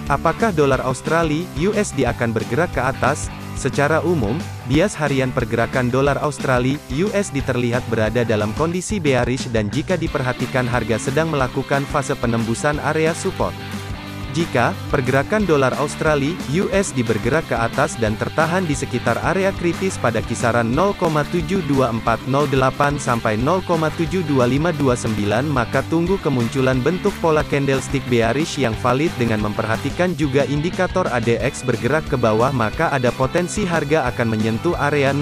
Apakah dolar Australia (USD) akan bergerak ke atas? Secara umum, bias harian pergerakan dolar Australia (USD) terlihat berada dalam kondisi bearish dan jika diperhatikan harga sedang melakukan fase penembusan area support. Jika pergerakan dolar Australia (USD) bergerak ke atas dan tertahan di sekitar area kritis pada kisaran 0,72408 sampai 0,72529, maka tunggu kemunculan bentuk pola candlestick bearish yang valid dengan memperhatikan juga indikator ADX bergerak ke bawah, maka ada potensi harga akan menyentuh area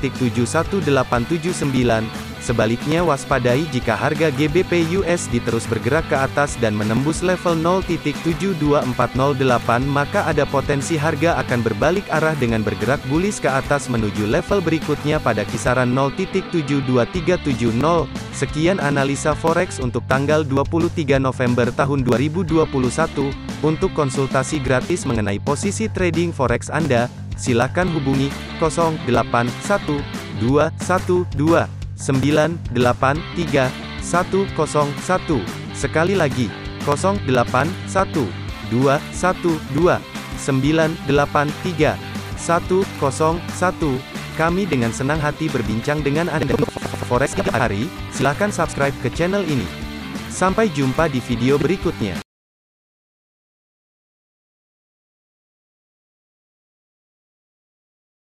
0.71879. Sebaliknya waspadai jika harga GBP USD terus bergerak ke atas dan menembus level 0.72408, maka ada potensi harga akan berbalik arah dengan bergerak bullish ke atas menuju level berikutnya pada kisaran 0.72370. Sekian analisa forex untuk tanggal 23 November tahun 2021. Untuk konsultasi gratis mengenai posisi trading forex Anda, silakan hubungi 081212 983 101. Sekali lagi, 081212 983 101. Kami dengan senang hati berbincang dengan Anda. Forex hari, silakan subscribe ke channel ini. Sampai jumpa di video berikutnya.